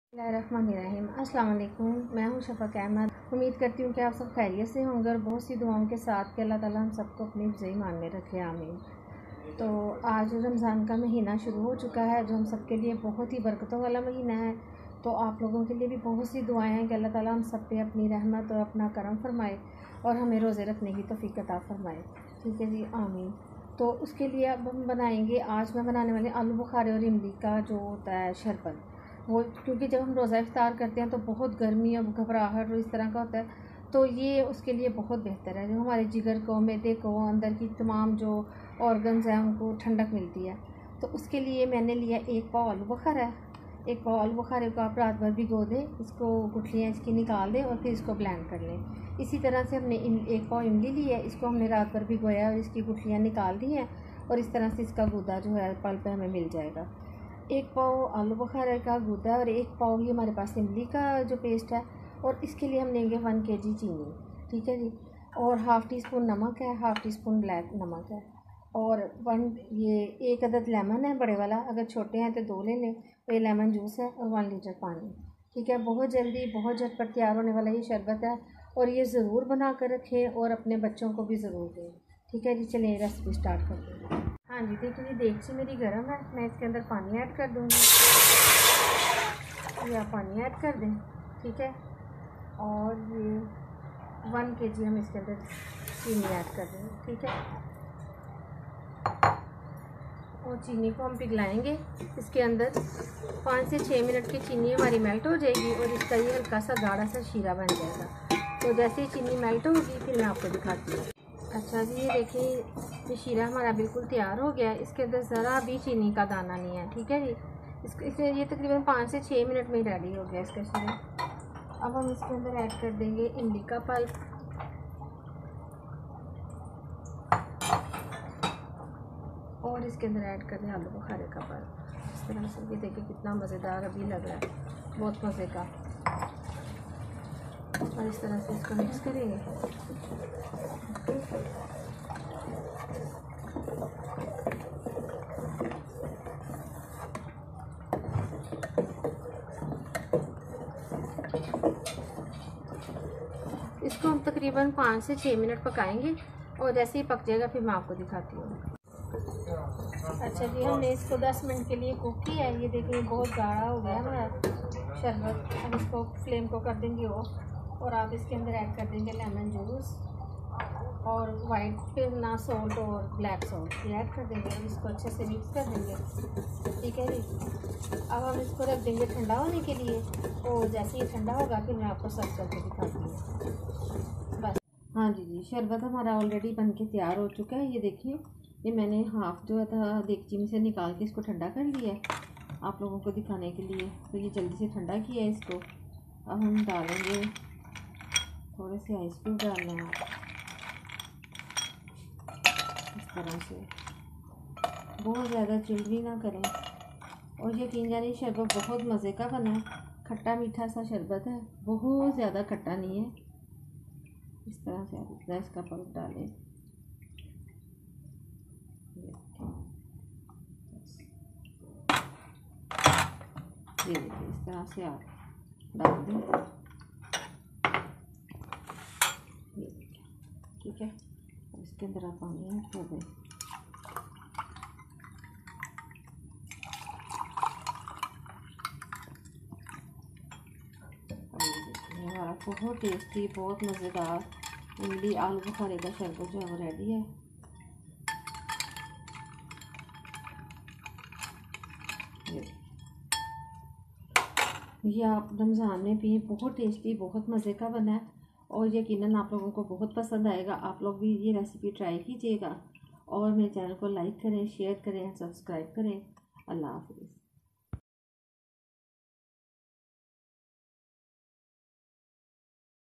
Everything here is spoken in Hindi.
बिस्मिल्लाहिर्रहमानिर्रहीम। अस्सलाम वालेकुम। मैं हूं शफ़क़ अहमद। उम्मीद करती हूँ कि आप सब खैरियत से होंगे और बहुत सी दुआओं के साथ कि अल्लाह ताला हम सबको अपनी हिफ़्ज़ ईमान में रखे, आमीन। तो आज रमज़ान का महीना शुरू हो चुका है, जो हम सब के लिए बहुत ही बरकतों वाला महीना है। तो आप लोगों के लिए भी बहुत सी दुआएं हैं कि अल्लाह ताला हम सब पे अपनी रहमत और अपना करम फरमाए और हमें रोज़े रखने की तौफ़ीक़ अता फरमाए। ठीक है जी, आमीन। तो उसके लिए अब हम बनाएंगे, आज मैं बनाने वाली आलू बुखारे और इमली का जो होता है शरबत। वो क्योंकि जब हम रोज़ा इफ्तार करते हैं तो बहुत गर्मी और घबराहट और इस तरह का होता है, तो ये उसके लिए बहुत बेहतर है। जो हमारे जिगर को, मैदे को, अंदर की तमाम जो ऑर्गन्स हैं उनको ठंडक मिलती है। तो उसके लिए मैंने लिया 1 पाव आलू बुखारा है। 1 पाव आलू बुखारे को आप रात भर भिगो दें, इसको गुठलियाँ इसकी निकाल दें और फिर इसको ब्लेंड कर लें। इसी तरह से हमने 1 पाव इमली ली है, इसको हमने रात भर भिगोया और इसकी गुठलियाँ निकाल दी हैं और इस तरह से इसका गूदा जो है पल्प हमें मिल जाएगा। 1 पाव आलू बुखारे का गूदा और 1 पाव ही हमारे पास इमली का जो पेस्ट है। और इसके लिए हम लेंगे 1 kg चीनी, ठीक है जी। और हाफ़ टी स्पून नमक है, हाफ़ टी स्पून ब्लैक नमक है। और 1 अदद लेमन है बड़े वाला, अगर छोटे हैं तो 2 ले लें। तो ये लेमन जूस है और 1 लीटर पानी। ठीक है, बहुत जल्दी बहुत झटपट तैयार होने वाला ये शरबत है और ये ज़रूर बना कर रखें और अपने बच्चों को भी ज़रूर दें। ठीक है जी, चलिए रेसिपी स्टार्ट करते हैं। हाँ जी, देखिए देगची मेरी गर्म है, मैं इसके अंदर पानी ऐड कर दूँगी। ये आप पानी ऐड कर दें, ठीक है। और ये 1 kg हम इसके अंदर चीनी ऐड कर देंगे, ठीक है। और चीनी को हम पिघलाएंगे इसके अंदर। 5 से 6 मिनट की चीनी हमारी मेल्ट हो जाएगी और इसका ये हल्का सा गाढ़ा सा शीरा बन जाएगा। तो जैसे ही चीनी मेल्ट होगी फिर मैं आपको दिखाती हूँ। अच्छा जी, ये देखिए ये शीरा हमारा बिल्कुल तैयार हो गया है। इसके अंदर ज़रा भी चीनी का दाना नहीं है, ठीक है जी। इसके ये तकरीबन 5 से 6 मिनट में रेडी हो गया इसका शीरा। अब हम इसके अंदर ऐड कर देंगे इमली का पल्प और इसके अंदर ऐड कर दें आलू बुखारे का पल्प। इस तरह से ये देखिए कितना मज़ेदार अभी लग रहा है, बहुत मज़े का। और इस तरह से इसको मिक्स करेंगे। इसको हम तकरीबन 5 से 6 मिनट पकाएंगे और जैसे ही पक जाएगा फिर मैं आपको दिखाती हूँ। अच्छा जी, हमने इसको 10 मिनट के लिए कुक किया है। ये देखिए बहुत गाढ़ा हो गया हमारा शरबत। अब इसको फ्लेम को कर देंगे ऑफ और आप इसके अंदर ऐड कर देंगे लेमन जूस और वाइट फिर ना सॉल्ट और ब्लैक सॉल्ट ये ऐड कर देंगे और इसको अच्छे से मिक्स कर देंगे, ठीक है जी। अब हम इसको रख देंगे ठंडा होने के लिए और जैसे ही ठंडा होगा फिर मैं आपको सर्व करके दिखाती हूँ। बस हाँ जी, शरबत हमारा ऑलरेडी बन के तैयार हो चुका है। ये देखिए, ये मैंने हाफ़ जो था देगची में से निकाल के इसको ठंडा कर लिया है आप लोगों को दिखाने के लिए। तो ये जल्दी से ठंडा किया है इसको। अब हम डालेंगे थोड़े से आइस क्यूब डालना है इस तरह से, बहुत ज़्यादा चिल भी ना करें। और यकीन जानिए शरबत बहुत मज़े का बना है, खट्टा मीठा सा शरबत है, बहुत ज़्यादा खट्टा नहीं है। इस तरह से आप इतना इसका पल्प डालें। ये देखिए इस तरह से आप डाल दें, ये देखिए, ठीक है। इसके अंदर आप पानी ऐड कर दें। हमारा बहुत टेस्टी बहुत मज़ेदार इमली आलू बुखारे का शरबत जो है वो रेडी है। ये आप रमज़ान में पिए, बहुत टेस्टी बहुत मज़े का बना है और यकीनन आप लोगों को बहुत पसंद आएगा। आप लोग भी ये रेसिपी ट्राई कीजिएगा और मेरे चैनल को लाइक करें, शेयर करें, सब्सक्राइब करें। अल्लाह हाफ़िज़।